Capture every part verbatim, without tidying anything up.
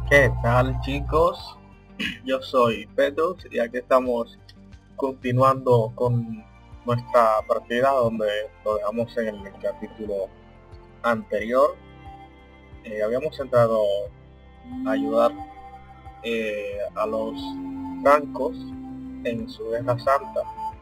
¿Qué tal, chicos? Yo soy Petrus y aquí estamos continuando con nuestra partida donde lo dejamos en el capítulo anterior. Eh, habíamos entrado a ayudar eh, a los francos en su guerra santa.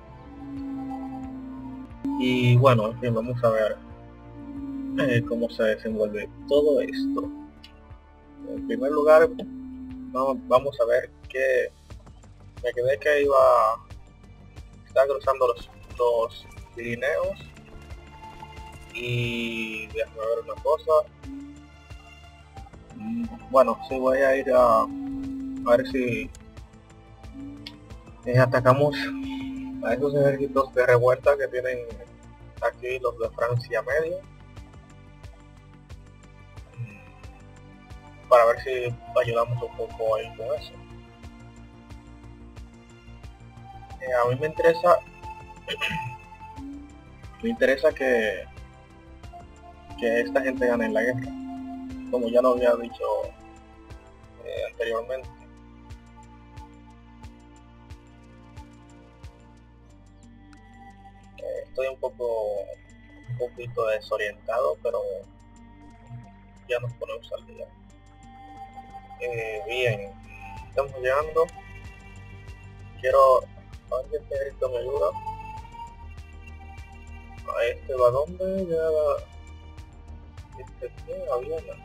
Y bueno, en fin, vamos a ver eh, cómo se desenvuelve todo esto. En primer lugar, vamos, vamos a ver que me quedé que iba está cruzando los, los Pirineos y déjame ver una cosa. Bueno, sí, voy a ir a, a ver si eh, atacamos a esos ejércitos de revuelta que tienen aquí los de Francia Media, para ver si ayudamos un poco ahí con eso. Eh, a mí me interesa me interesa que que esta gente gane en la guerra, como ya lo había dicho eh, anteriormente. Eh, estoy un poco un poquito desorientado, pero ya nos ponemos al día. Eh, bien, estamos llegando. Quiero a ver si este grito me ayuda. A este va donde ya este que a Viena.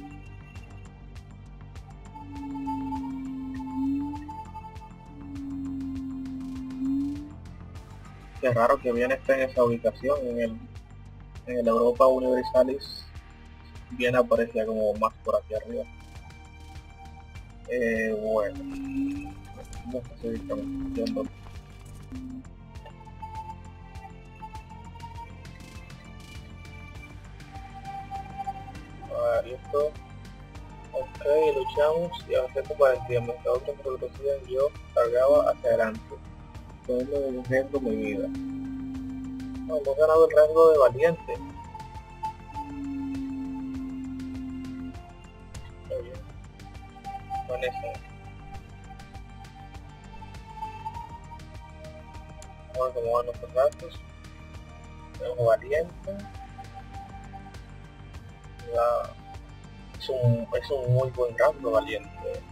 Qué raro que Viena esté en esa ubicación. En el en el Europa Universalis Viena aparecía como más por aquí arriba. Eh, bueno, vamos a seguir yendo. A ver, esto. Ok, luchamos y avancé cuarenta y mientras otros me retrocedían, yo cargaba hacia adelante, poniendo en riesgo mi vida. No, hemos ganado el rango de valiente. Está bien. Con eso. Bueno, como van los datos. Tenemos valiente. Ya es un, es un muy buen rango valiente.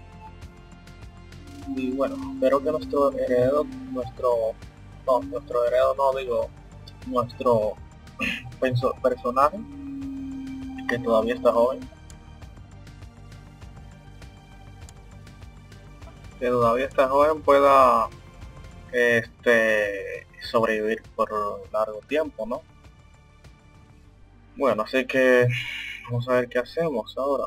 Y bueno, espero que nuestro heredero, nuestro, no, nuestro heredero no digo, nuestro personaje, que todavía está joven, que todavía está joven pueda este sobrevivir por largo tiempo, ¿no? Bueno, así que vamos a ver qué hacemos ahora.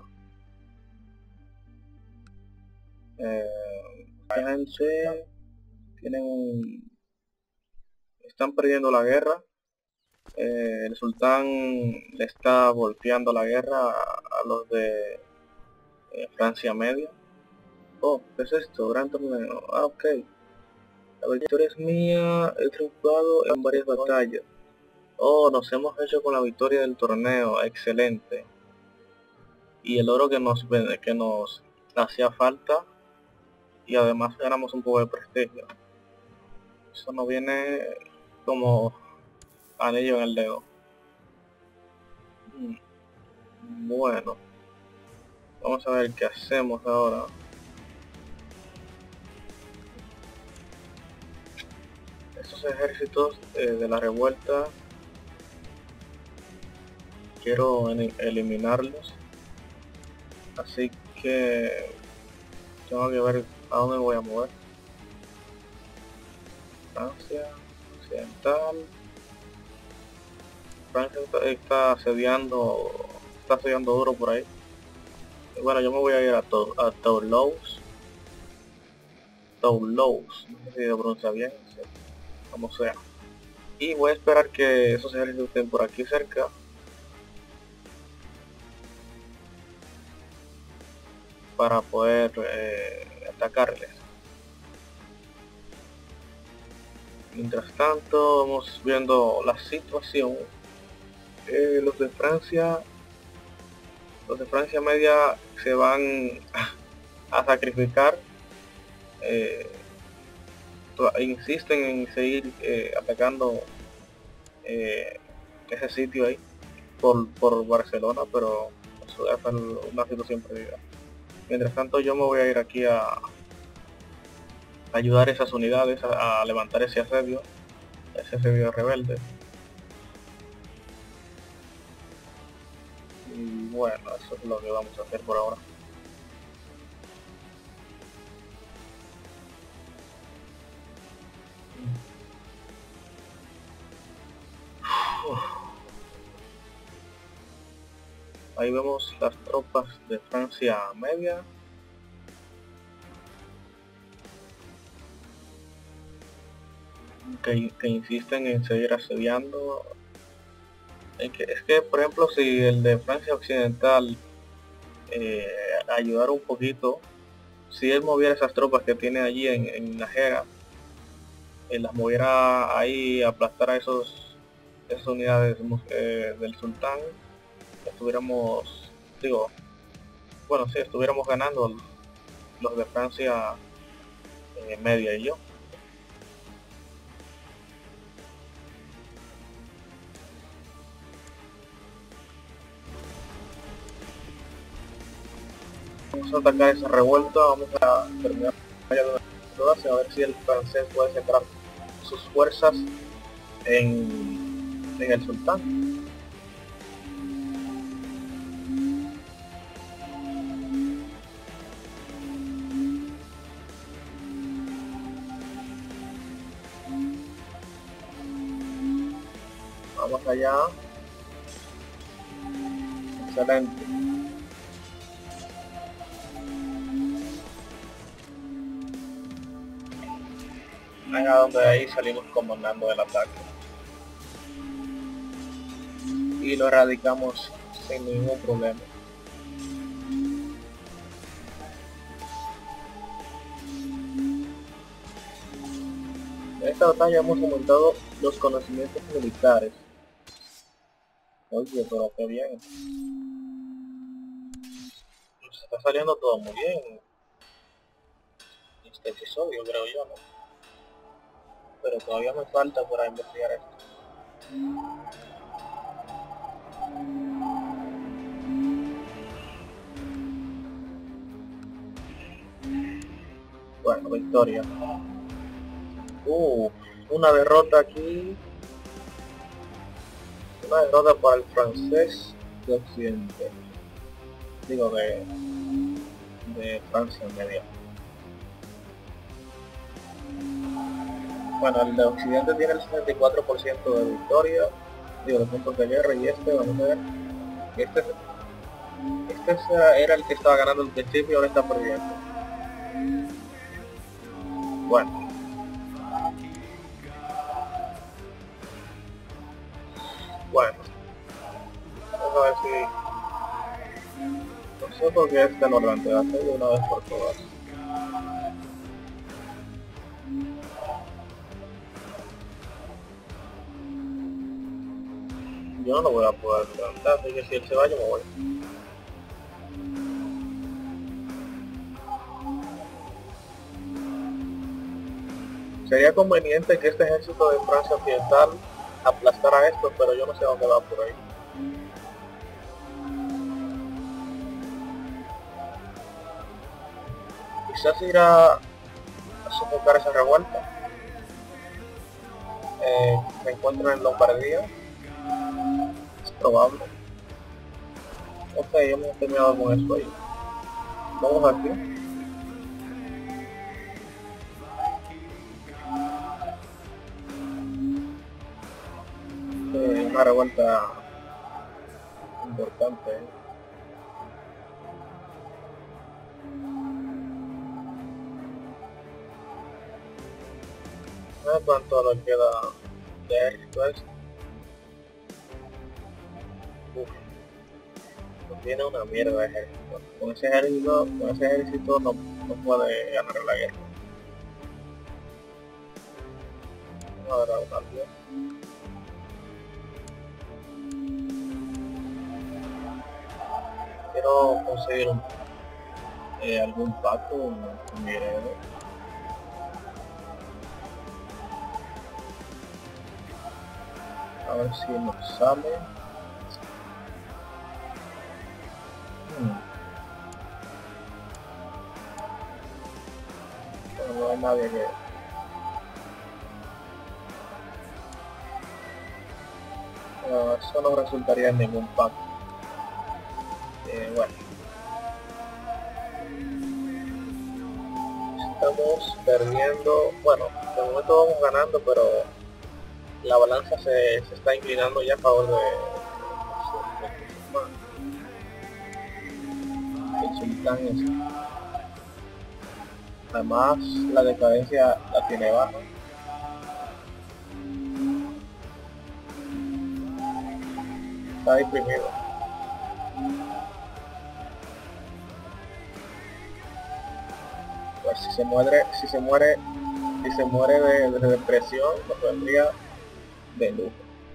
Eh, fíjense, tienen un, están perdiendo la guerra. Eh, el sultán le está volteando la guerra a, a los de eh, Francia Media. Oh, ¿qué es esto? Gran torneo. Ah, ok. La victoria es mía, he triunfado en varias batallas. Oh, nos hemos hecho con la victoria del torneo, excelente. Y el oro que nos, que nos hacía falta, y además ganamos un poco de prestigio. Eso nos viene como anillo en el dedo. Bueno, vamos a ver qué hacemos ahora. Estos ejércitos eh, de la revuelta quiero eliminarlos, así que tengo que ver a dónde voy a mover. Francia occidental. Francia está asediando, está asediando duro por ahí. Bueno, yo me voy a ir a, to a Toulouse. Toulouse, no sé si lo pronuncia bien, sí, como sea. Y voy a esperar que esos ejércitos estén por aquí cerca. Para poder eh, atacarles. Mientras tanto, vamos viendo la situación. Eh, los de Francia, los de Francia Media se van a sacrificar, eh, insisten en seguir eh, atacando eh, ese sitio ahí por, por Barcelona, pero eso es una situación perdida. Mientras tanto yo me voy a ir aquí a, a ayudar a esas unidades a, a levantar ese asedio, ese asedio rebelde. Y bueno, eso es lo que vamos a hacer por ahora. Uf. Ahí vemos las tropas de Francia Media. Que, que insisten en seguir asediando. Es que, es que, por ejemplo, si el de Francia Occidental eh, ayudara un poquito, si él moviera esas tropas que tiene allí en, en Najera, eh, las moviera ahí, aplastar a esos, esas unidades eh, del sultán, estuviéramos, digo, bueno, sí, estuviéramos ganando los de Francia eh, Media y yo. Vamos a atacar esa revuelta, vamos a terminar todas, a ver si el francés puede centrar sus fuerzas en, en el sultán. Vamos allá. Excelente. Allá donde ahí salimos comandando el ataque. Y lo erradicamos sin ningún problema. En esta batalla hemos aumentado los conocimientos militares. Oye, pero qué bien. Nos está saliendo todo muy bien este episodio, creo yo, ¿no? Pero todavía me falta para investigar esto. Bueno, victoria. Uh, una derrota aquí. Una derrota para el francés de Occidente. Digo, de, de Francia Media. Bueno, el de Occidente tiene el setenta y cuatro por ciento de victoria, digo, de puntos de guerra, y este, vamos a ver, este, este era el que estaba ganando al principio y ahora está perdiendo. Bueno. Bueno. Vamos a ver si... No sé por qué este no lo plantea de una vez por todas. Yo no lo voy a poder levantar, así que si él se va yo me voy. Sería conveniente que este ejército de Francia Occidental aplastara a esto, pero yo no sé dónde va por ahí. Quizás irá a sofocar esa revuelta. Eh, se encuentra en Lombardía. Es probable. Ok, hemos terminado con eso ahí. Vamos aquí. Eh, una revuelta importante. No sé cuánto nos queda de ejército esto. Uf. No tiene una mierda de ejército. Con ese ejército, con ese ejército no, no puede ganar la guerra. Vamos a dar una algo. Quiero conseguir un eh, algún pacto con mi heredero. A ver si nos sale. Hmm. Bueno, no hay nadie que... Uh, eso no resultaría en ningún pacto. Eh, bueno. Estamos perdiendo, bueno, de momento vamos ganando, pero la balanza se, se está inclinando ya a favor de, de el sultán es. Además la decadencia la tiene baja. Está deprimido. Pues si se muere, si se muere, si se muere de, de depresión, pues vendría de lujo.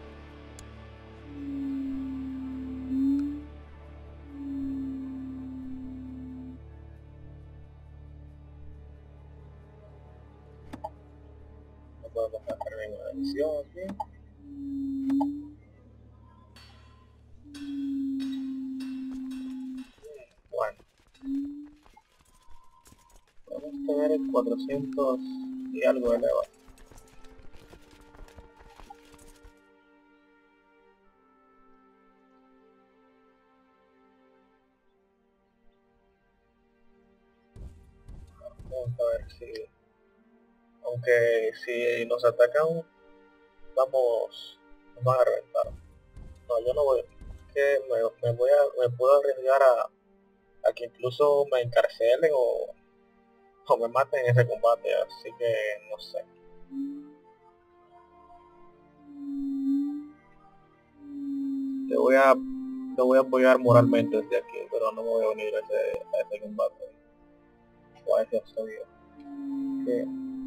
No podemos sacar ninguna edición aquí. Bueno, vamos a tener el cuatrocientos y algo elevado. Vamos a ver si, aunque si nos atacan, vamos, nos van a reventar. No, yo no voy, que me, me voy a, me puedo arriesgar a, a que incluso me encarcelen o, o me maten en ese combate, así que no sé. Te voy a, te voy a apoyar moralmente desde aquí, pero no me voy a unir a ese, a ese combate o a ese asedio. Que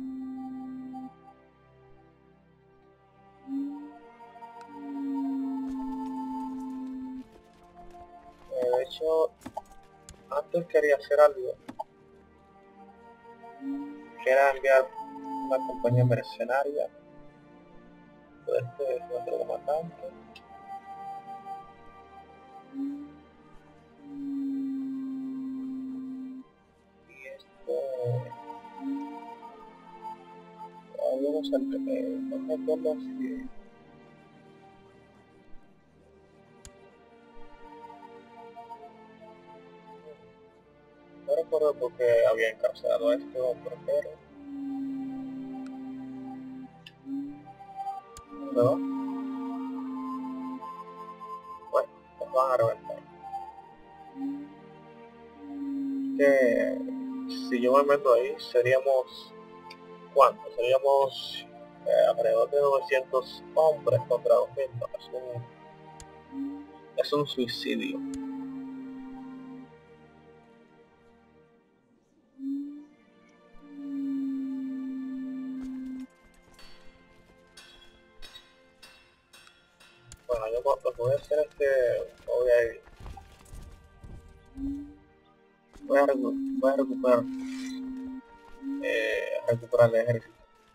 de hecho, antes quería hacer algo, que era enviar una compañía mercenaria de este nuestro comandante. Y esto, vamos al que no me acuerdo si no recuerdo por qué había encarcelado a este hombre, pero ¿no? Bueno, nos van a reventar. Que si yo me meto ahí, seríamos, ¿cuánto? Seríamos eh, alrededor de novecientos hombres contra dos mil, no, es un, es un suicidio. Bueno, yo lo que voy a hacer es que voy a ir, voy a, recu voy a recuperar, eh, recuperar el ejército.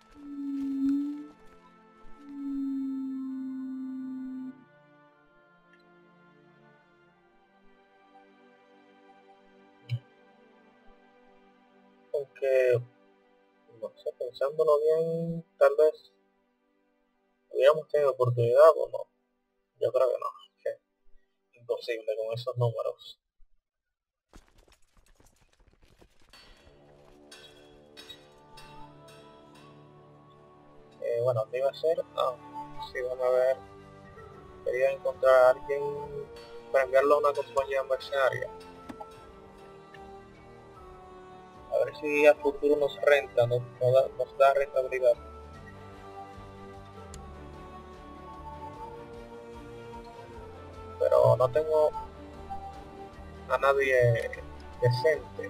Aunque, no sé, pensándolo bien, tal vez hubiéramos tenido oportunidad o no. Yo creo que no, que imposible con esos números. Eh, bueno, ¿qué iba a hacer? Ah, sí, vamos a ver. Quería encontrar a alguien para enviarlo a una compañía mercenaria. A ver si a futuro nos renta, nos, nos, da, nos da rentabilidad. Pero no tengo a nadie decente.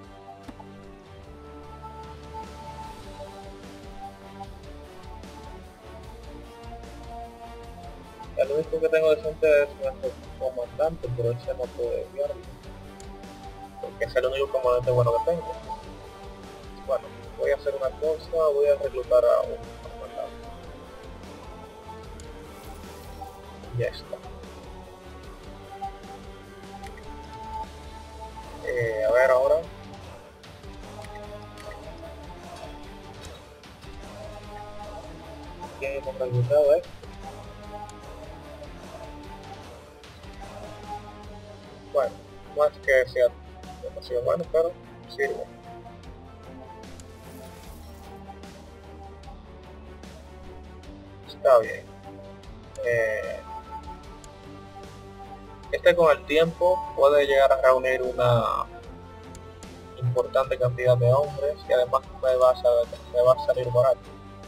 El único que tengo decente es nuestro comandante, pero ese no puede enviarlo. que es el único componente bueno que tengo. Bueno, voy a hacer una cosa, voy a reclutar a un soldado. Ya está. Eh, a ver ahora. ¿Quién hemos reclutado, eh? Bueno, no es que sea demasiado bueno, pero sirve. Está bien. Eh, este con el tiempo puede llegar a reunir una importante cantidad de hombres y además me va a salir, me va a salir barato.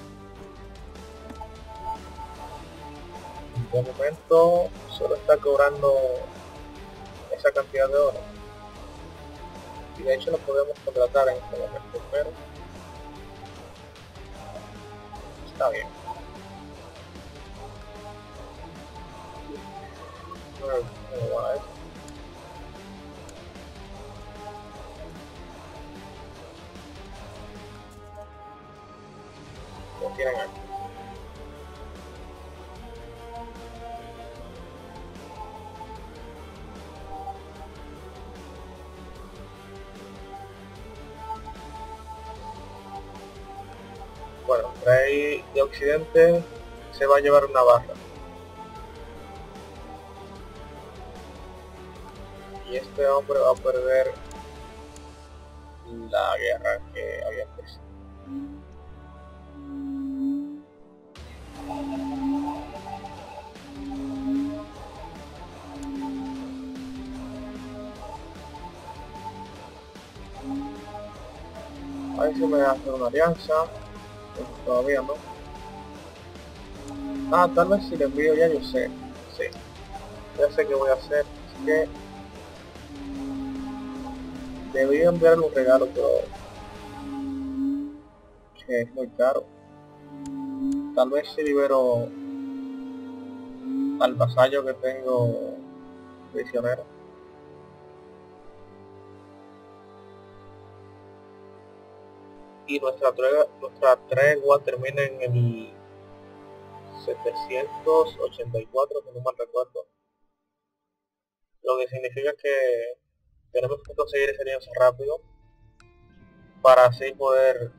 De momento solo está cobrando esa cantidad de oro y de hecho lo podemos contratar en este momento, pero está bien. No, no va a eso. Lo tienen aquí. Bueno, el rey de Occidente se va a llevar una barra. Y este hombre va a perder la guerra que había empezado. A ver si me va a hacer una alianza. Pues todavía no. Ah, tal vez si le envío ya yo sé. Sí. Ya sé qué voy a hacer. Así que debí enviarle un regalo, pero que es muy caro. Tal vez si libero al vasallo que tengo prisionero. Y nuestra tregua, nuestra tregua termina en el setecientos ochenta y cuatro, si no mal recuerdo. Lo que significa que tenemos que conseguir ese alianza rápido para así poder,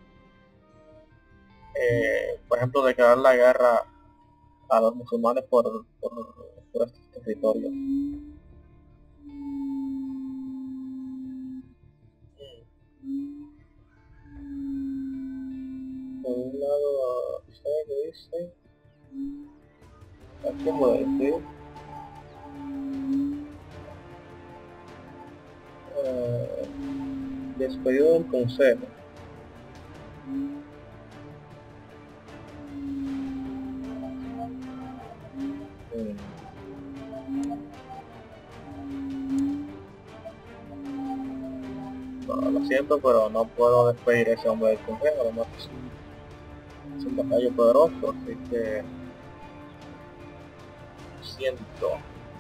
eh, por ejemplo, declarar la guerra a los musulmanes por, por, por estos territorios. Por un lado, ¿sabes qué dice? Aquí puede decir eh, despedido del consejo. Mm. No, lo siento, pero no puedo despedir a ese hombre del consejo, además es un, es un vasallo poderoso, así que lo siento.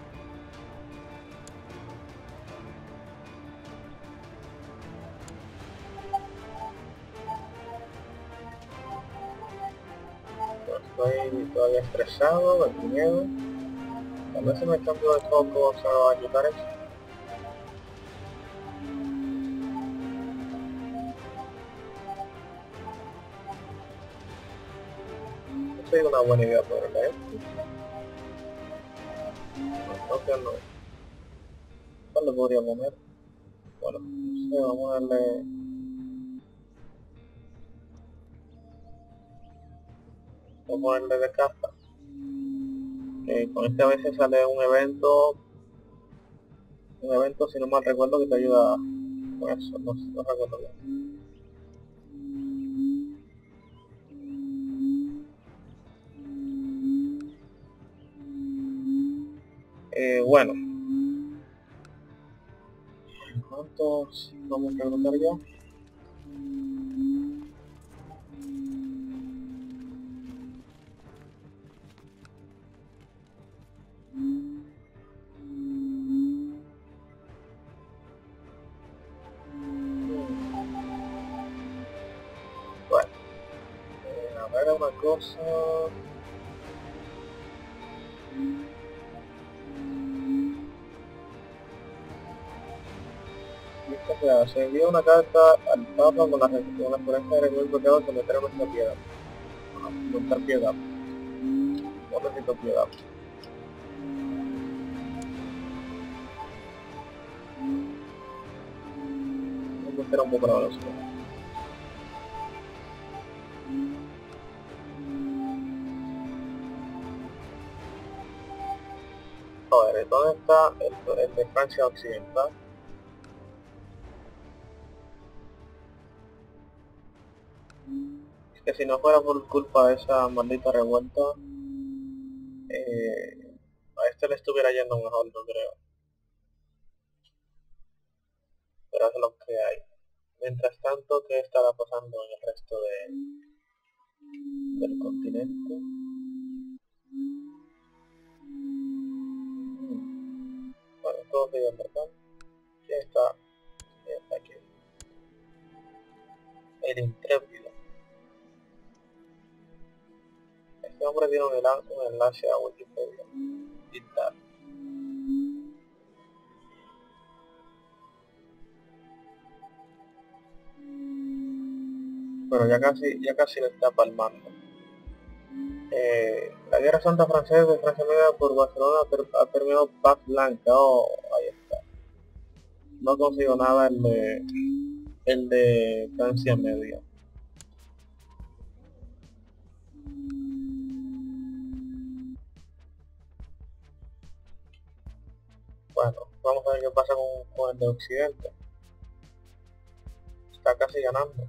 Estoy todavía estresado, de miedo. A veces me cambio de foco a ayudar eso. No sería una buena idea ponerle esto. No, creo que no. ¿Cuál le podría poner? Bueno, no sé, vamos a darle... Vamos a ponerle de caza. Eh, con este a veces sale un evento, un evento si no mal recuerdo que te ayuda con eso, no, no recuerdo bien. Eh, bueno, ¿cuántos vamos a preguntar ya? era una cosa... Listo, sea, se envía una carta al Papa con la, con la referencia de recibir bloqueado que meter nuestra piedad. Montar piedad. No necesito piedad. Me gustaría un poco la velocidad. A ver, ¿dónde está el, el de Francia Occidental? Es que si no fuera por culpa de esa maldita revuelta, eh, a este le estuviera yendo mejor, yo creo. Pero es lo que hay. Mientras tanto, ¿qué estará pasando en el resto de, del continente? Hmm. Bueno, todo sigue en verdad. ¿Quién está? ¿Quién está aquí? El intrépido. Este hombre tiene un, enlace, un enlace a Wikipedia. Y tal. Pero ya casi, ya casi le está palmando. Eh, la Guerra Santa Francesa de Francia Media por Barcelona ha, ter ha terminado paz blanca. Oh, ahí está. No consigo nada el de, el de Francia Media. Bueno, vamos a ver qué pasa con, con el de Occidente. Está casi ganando.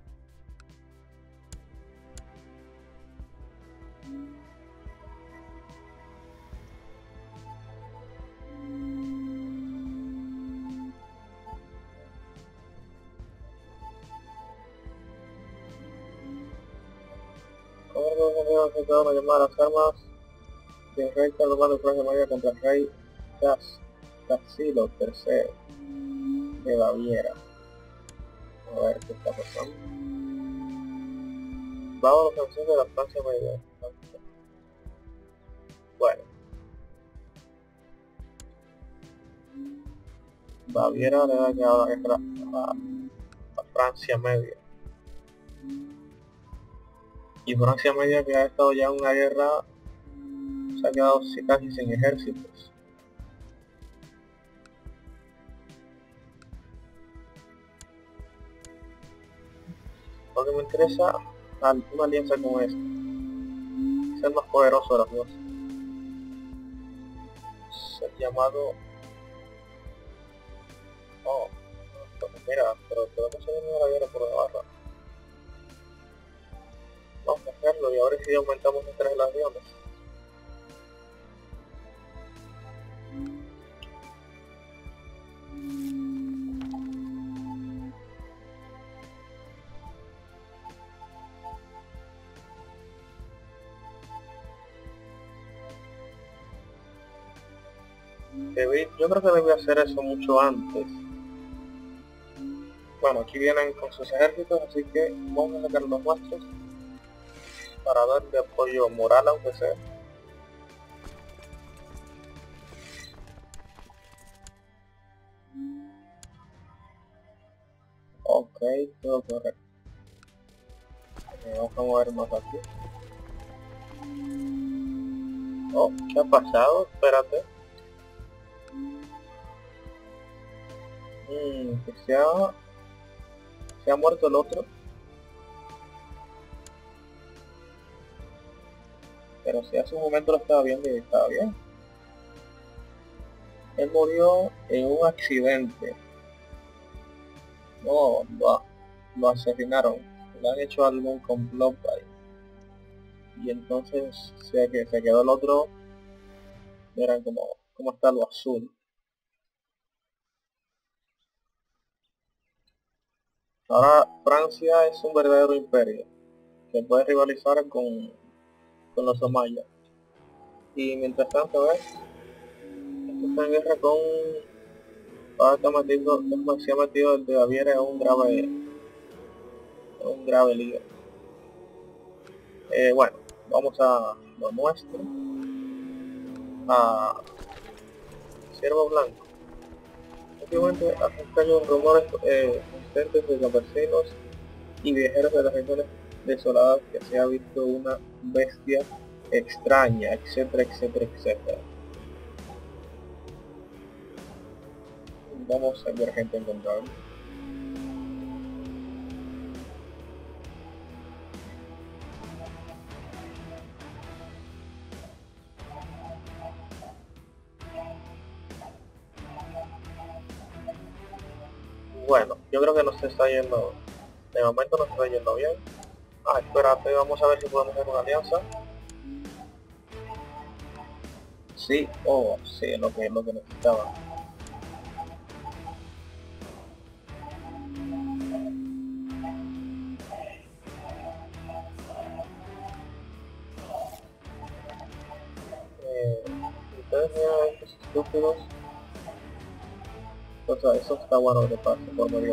¿Cómo se ha quedado una llamada a las armas del rey Carlomagno de Francia Media contra el rey Tassilo tercero de Baviera? A ver qué está pasando. Vamos a los franceses de la Francia Media. Bueno. Baviera le ha quedado la guerra a, a Francia Media. Y Francia Media, que ha estado ya en una guerra, se ha quedado casi sin ejércitos. Lo que me interesa es una alianza con este. Ser más poderoso de los dos. Ser llamado... Oh, pues mira, pero podemos salir de la guerra por Navarra. Vamos a hacerlo y ahora sí aumentamos nuestras relaciones. Debí, yo creo que debí hacer eso mucho antes. Bueno, aquí vienen con sus ejércitos, así que vamos a sacar los nuestros para darle apoyo moral, aunque sea. Ok, todo correcto. Eh, vamos a mover más aquí. Oh, ¿qué ha pasado? Espérate. Mm, que se ha... Se ha muerto el otro. Pero si hace un momento lo estaba viendo y estaba bien. Él murió en un accidente. No, lo, lo asesinaron. Le han hecho algún complot ahí. Y entonces se, que se quedó el otro. Miren como, como está lo azul. Ahora Francia es un verdadero imperio que puede rivalizar con, con los omayas. Y mientras tanto, ¿ves? Está en guerra con... Ahora está metido, se ha metido el de Baviera en un grave, en un grave lío. Eh, bueno, vamos a lo nuestro, a Ciervo Blanco. Últimamente han caído rumores eh, consistentes de los vecinos y viajeros de las regiones desoladas que se ha visto una bestia extraña, etcétera, etcétera, etcétera. Vamos a ver gente encontrarlo. Bueno, yo creo que nos está yendo, de momento nos está yendo bien. Ah, espérate, vamos a ver si podemos hacer una alianza. Sí, oh, sí, es lo que, lo que necesitaba. Eh, ustedes vean estos estúpidos. O sea, eso está bueno de paso, por medio.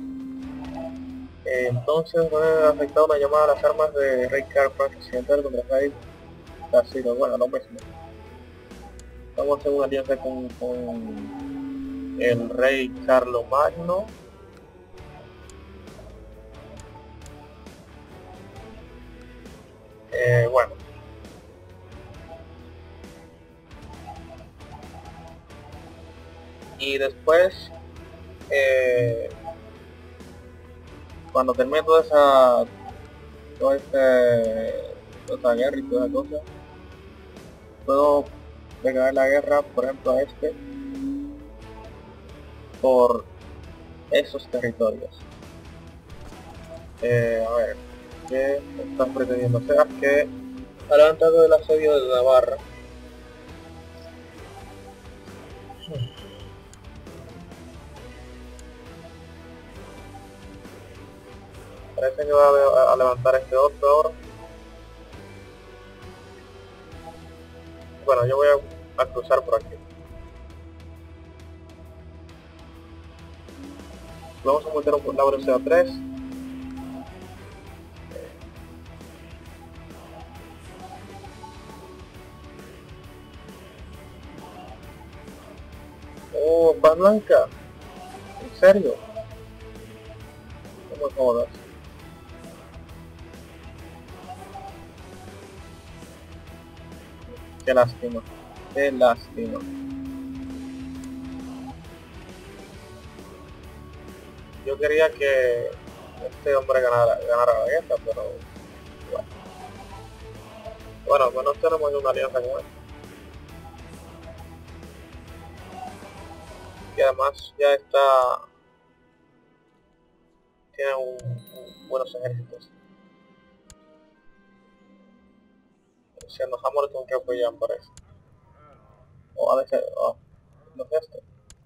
Eh, entonces, fue afectado una llamada a las armas de Rey Carfax occidental contra Raid Casino. Bueno, lo mismo. Vamos a hacer una alianza con, con el Rey Carlomagno. Eh, bueno. Y después, eh, cuando termine toda esa, toda, este, toda esa guerra y toda esa cosa, puedo declarar la guerra, por ejemplo, a este, por esos territorios. Eh, a ver, ¿qué están pretendiendo hacer? Ah, que ha levantado el asedio de Navarra. Parece que va a, a levantar este otro ahora. Bueno, yo voy a, a cruzar por aquí. Vamos a meter un la velocidad tres. Oh, paz blanca. ¿En serio? No me jodas. Qué lástima. Qué lástima. Yo quería que este hombre ganara, ganara la guerra, pero bueno. Bueno, al menos tenemos una alianza con él. Y además ya está, tiene un, un buenos ejércitos. Si nos vamos con que apoyan por eso. O a veces, oh, no es este.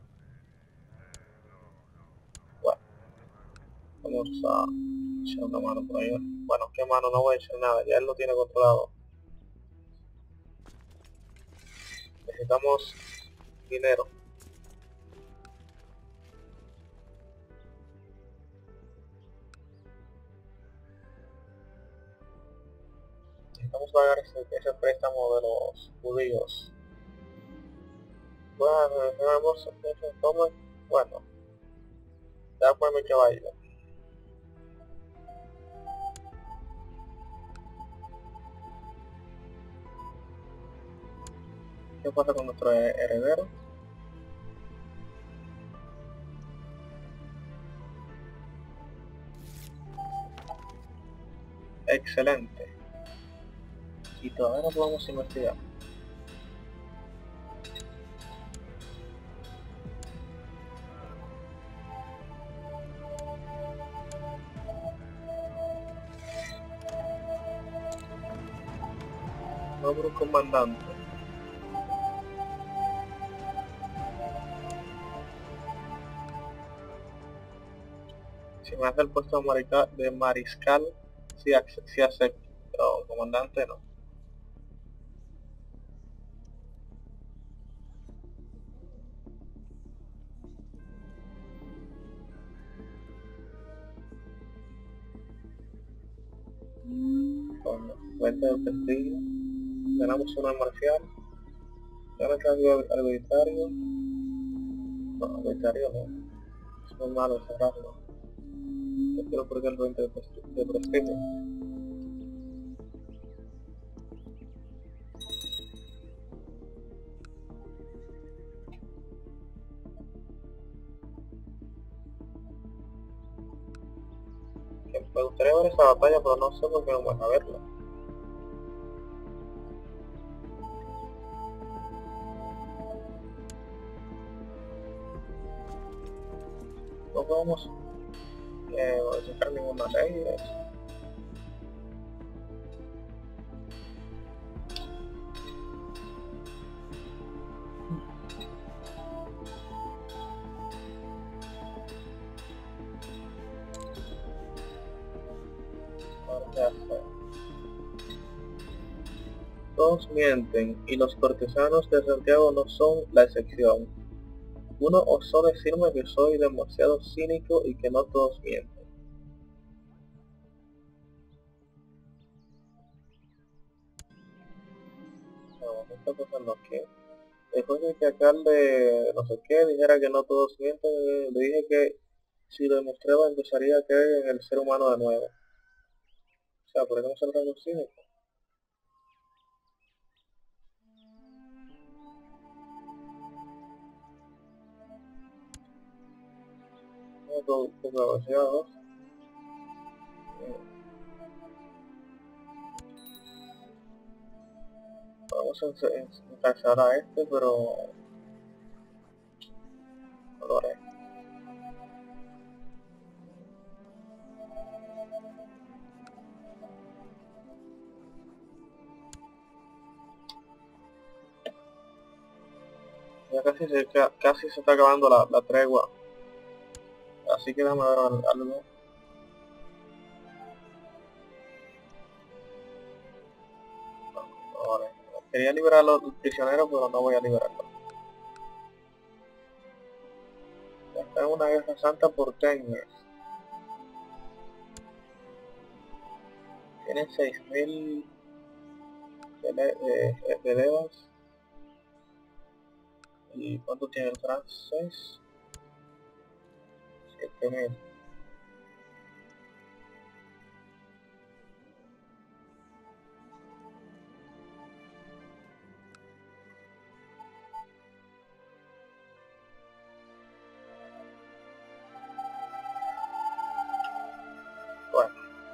Bueno, vamos a echar una mano por ahí. Bueno, qué mano, no voy a echar nada, ya él lo tiene controlado. Necesitamos dinero. Necesitamos pagar ese, ese préstamo de los judíos. Bueno, tenemos toma. Bueno, ya por mi caballo. ¿Qué pasa con nuestro heredero? Excelente. Y todavía no podemos investigar. Nombre un comandante. Si me hace el puesto de, marica, de mariscal, si sí, sí acepto, pero comandante no. Coño. veinte de prestigio. Ganamos uno en marcial. Gana cambio arbitrario. No, arbitrario no. Es muy malo cerrarlo. Yo quiero perder el veinte de prestigio. De prestigio. Me gustaría ver esa batalla, pero no sé por qué no voy a verla. No podemos eh, modificar ninguna ley. Todos mienten, y los cortesanos de Santiago no son la excepción. Uno osó decirme que soy demasiado cínico y que no todos mienten. No, me está pasando que después de que acá de no sé qué dijera que no todos mienten, le dije que si lo demostraba empezaría a creer en el ser humano de nuevo. O sea, ¿por qué no ser tan cínico? No, todo poco demasiado. Vamos a encarcelar a este, pero no lo haré. Ya casi se, casi se está acabando la, la tregua. Así que déjame ver algo. Vale. Quería liberar a los prisioneros, pero no voy a liberarlos. Está en una guerra santa por Tenmes. Tienen seis mil peleas. ¿Y cuánto tiene el francés? siete mil. Bueno.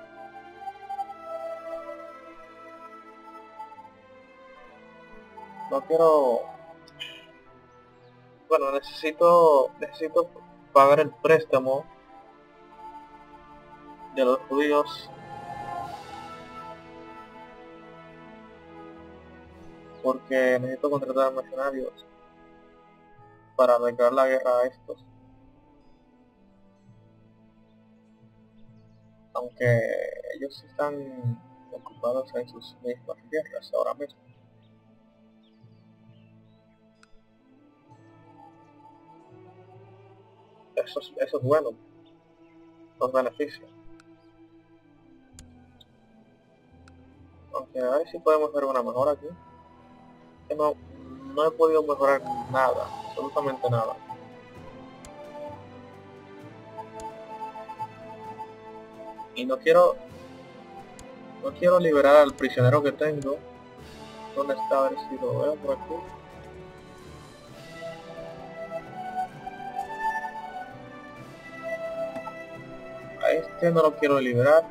No quiero... Bueno, necesito... Necesito pagar el préstamo de los judíos. Porque necesito contratar mercenarios para declarar la guerra a estos. Aunque ellos están ocupados en sus mismas guerras ahora mismo. Eso es, eso es bueno. Los beneficios. Aunque a ver si podemos ver una mejora aquí. Que no, no he podido mejorar nada, absolutamente nada. Y no quiero, no quiero liberar al prisionero que tengo. ¿Dónde está? A ver si lo veo por aquí. A este no lo quiero liberar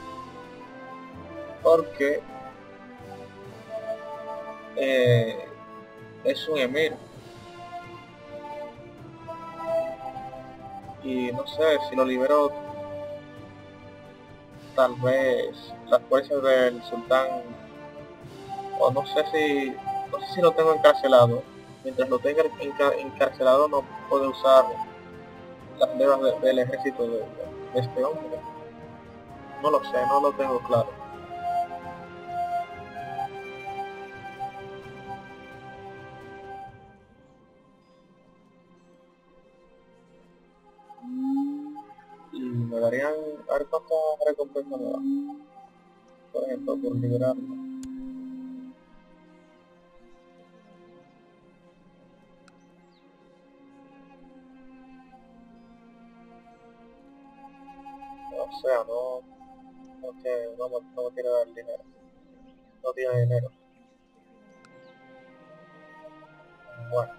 porque eh, es un emir. Y no sé, si lo libero, tal vez las fuerzas del sultán, o no sé si, no sé si lo tengo encarcelado. Mientras lo tenga encarcelado no puede usar las levas de, del ejército de, de este hombre. No lo sé, no lo tengo claro. Y me darían, a ver cuánta recompensa me da. por ejemplo, por liberarlo. O sea, no, no, que, no, me- no me quiere dar dinero. No tiene dinero. Bueno.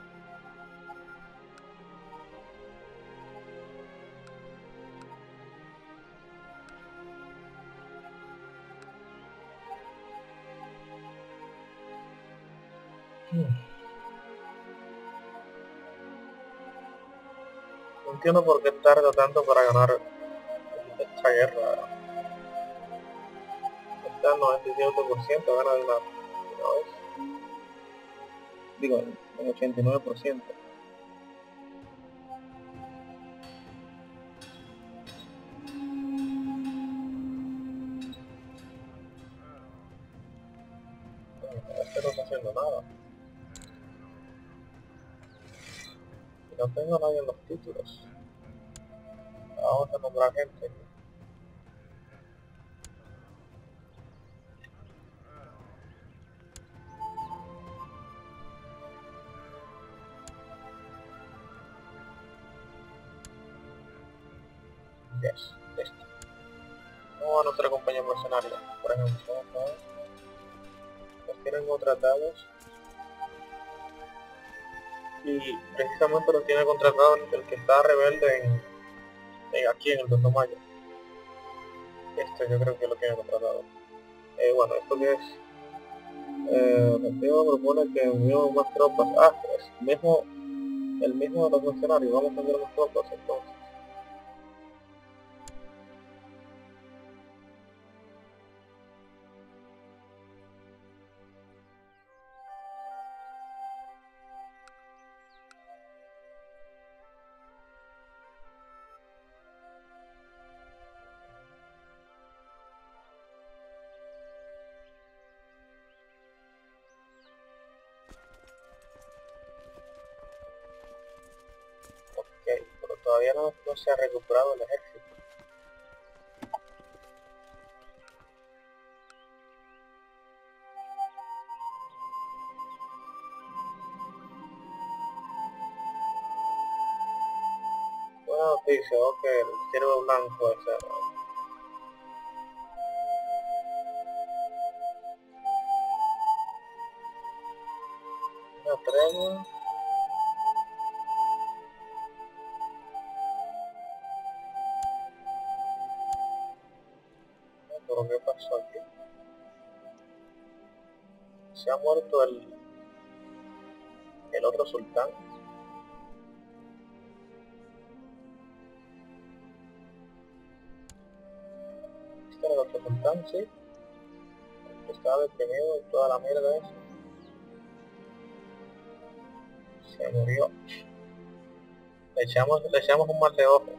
Hmm. No entiendo por qué tarda tanto para ganar esta guerra. Está al noventa y siete por ciento gana de una, de una vez. Digo, en ochenta y nueve por ciento. Este no está haciendo nada. Y no tengo a nadie en los títulos. Vamos a nombrar gente. Yes, listo. Vamos a nuestra compañía mercenaria. Por ejemplo, ¿no? Los tienen contratados. Y precisamente los tiene contratado el que está rebelde en, en aquí en el dos de mayo. Este yo creo que lo tiene contratado. Eh, bueno, esto que es... Eh, Mateo propone que enviemos más tropas. Ah, es el mismo, el mismo de los mercenarios. Vamos a enviar más tropas entonces. Ok, pero todavía no, no se ha recuperado el ejército. Buena noticia, ok, el ciervo blanco ese, ¿no? Una tregua. ¿Pero qué pasó aquí? Se ha muerto el, el otro sultán. Este era el otro sultán, sí. El que estaba deprimido y toda la mierda esa. Se murió. Le echamos, le echamos un mal de ojo.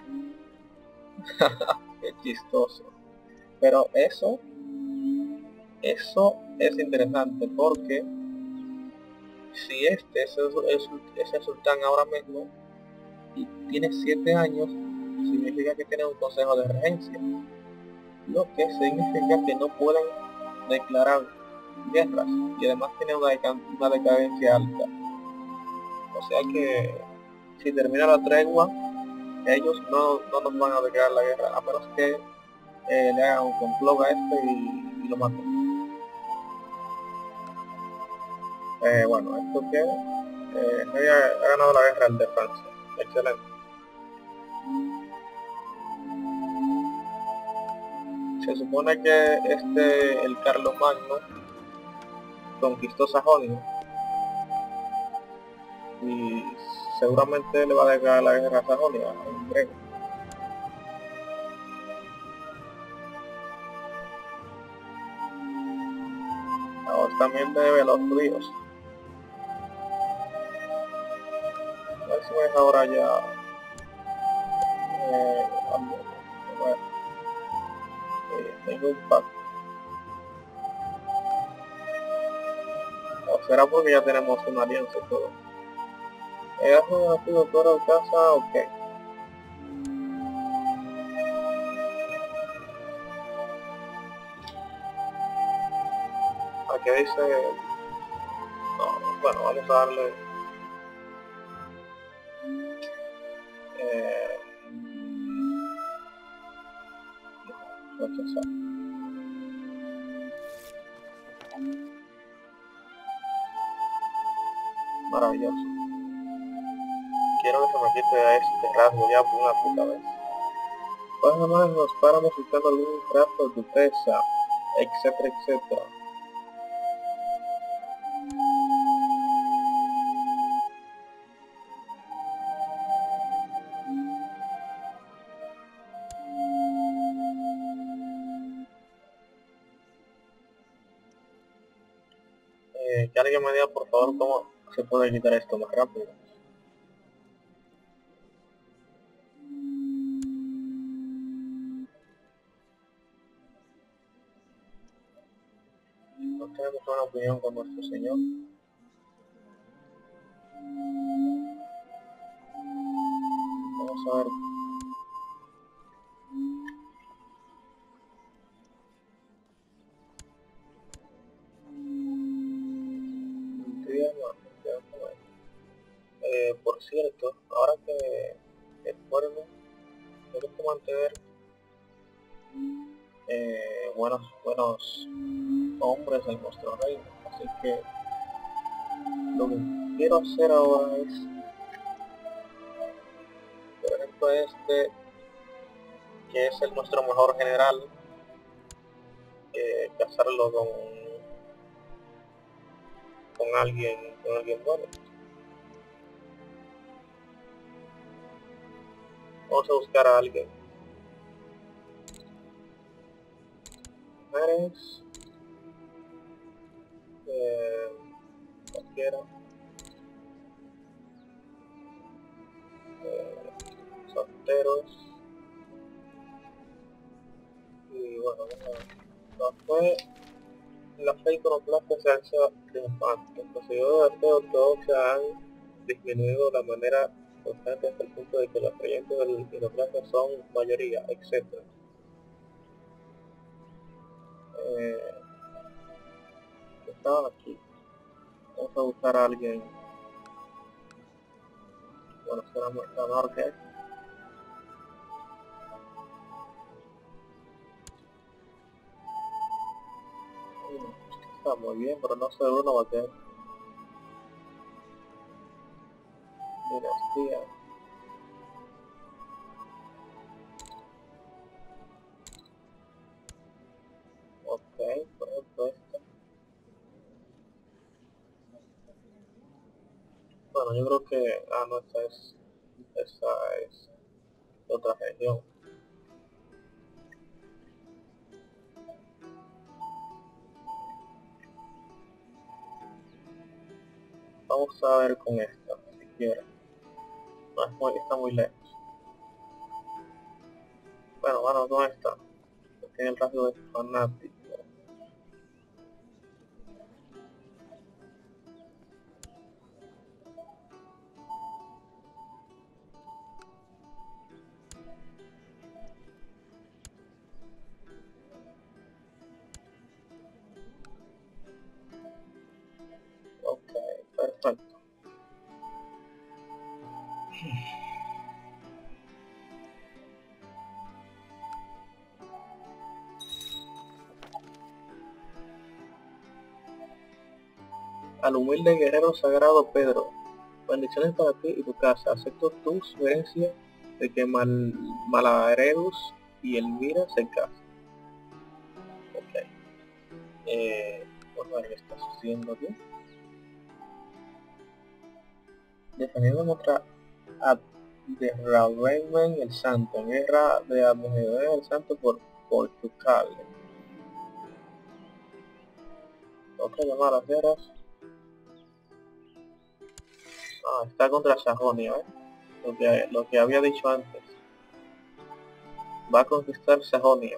Qué chistoso. Pero eso, eso es interesante porque si este es el, es, es el sultán ahora mismo y tiene siete años, significa que tiene un consejo de regencia. Lo que significa que no pueden declarar guerras y además tiene una, deca una decadencia alta. O sea que si termina la tregua, ellos no, no nos van a declarar la guerra, a menos que eh, le hagan un complot a este y, y lo maten. Eh, bueno, esto que eh, ha, ha ganado la guerra el de Francia. Excelente. Se supone que este, el Carlomagno, conquistó Sajonia y seguramente le va a declarar la guerra a Sajonia en breve. Ahora también debe a los judíos. A ver si me deja ahora ya eh, bueno, eh, tengo un pacto. O será porque ya tenemos una alianza y todo. ¿Es un antiguo toro de casa? Ok. ¿qué dice? No, bueno, vamos a darle eh, rechazar. Maravilloso. Quiero que se me quite a este rasgo ya por una puta vez. Baja más los páramos buscando algún rastro de pesa, etcétera, etcétera. Eh, que alguien me diga por favor cómo se puede quitar esto más rápido. No tenemos una opinión con nuestro señor. Vamos a ver. Eh, por cierto, ahora que recuerdo, tengo que mantener eh, buenos, buenos hombres en nuestro reino, así que lo que quiero hacer ahora es, por ejemplo, este, que es el nuestro mejor general, eh, casarlo con, con alguien, con alguien bueno. Vamos a buscar a alguien. Mujeres, eh, cualquiera, eh, solteros, y bueno, no fue la fe iconoclasta se alza triunfante. Los seguidores de la fe ortodoxa han disminuido de manera constante hasta el punto de que los creyentes del iconoclasta son mayoría, etcétera. Eh, estaban aquí. Vamos a buscar a alguien. Bueno, será la mejor que hay. Está muy bien, pero no sé uno va a quedar. Dinastía. Ok, por ejemplo esta. Bueno, yo creo que... Ah, no, esta es... Esta es de otra región. Vamos a ver con esta, si quieren. No, es muy, está muy lejos. Bueno, bueno, con esta. Tiene el rasgo de fanático. Ok, perfecto. Al humilde guerrero sagrado Pedro, bendiciones para ti y tu casa. Acepto tu sugerencia de que Mal, Malaredus y Elvira se casen. Ok. Eh, vamos a ver qué está sucediendo aquí. Defendiendo contra Abderrahman el Santo, en guerra de Abderrahman el Santo por Portugal. Otra llamada a las guerras. Ah, está contra Sajonia, ¿eh? Lo que, lo que había dicho antes. Va a conquistar Sajonia.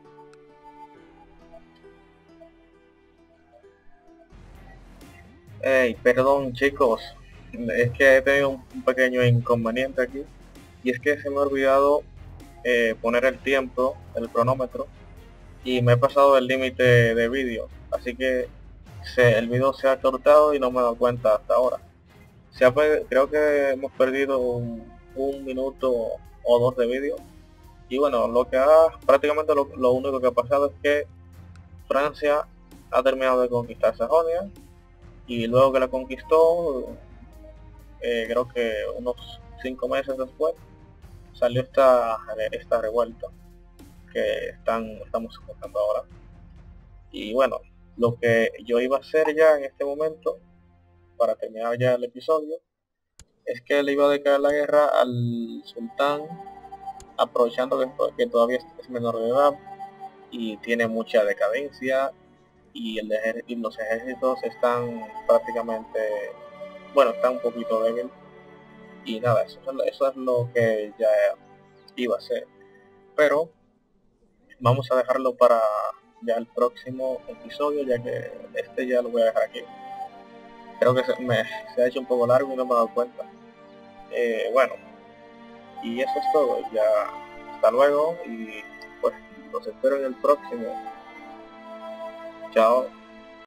Hey, perdón chicos, es que he tenido un pequeño inconveniente aquí. Y es que se me ha olvidado eh, poner el tiempo, el cronómetro. Y me he pasado del límite de vídeo. Así que se, el video se ha cortado y no me he dado cuenta hasta ahora. Se ha, creo que hemos perdido un, un minuto o dos de vídeo. Y bueno, lo que ha, prácticamente lo, lo único que ha pasado es que Francia ha terminado de conquistar Sajonia, y luego que la conquistó, eh, creo que unos cinco meses después, salió esta, esta revuelta que están, estamos soportando ahora. Y bueno, lo que yo iba a hacer ya en este momento, para terminar ya el episodio, es que le iba a declarar la guerra al sultán, aprovechando que, que todavía es menor de edad y tiene mucha decadencia, y, el y los ejércitos están prácticamente, bueno, están un poquito débil. Y nada, eso, eso es lo que ya iba a hacer. Pero vamos a dejarlo para ya el próximo episodio, ya que este ya lo voy a dejar aquí. Creo que se, me, se ha hecho un poco largo y no me he dado cuenta. Eh, bueno, y eso es todo. Ya, hasta luego y pues los espero en el próximo. Chao.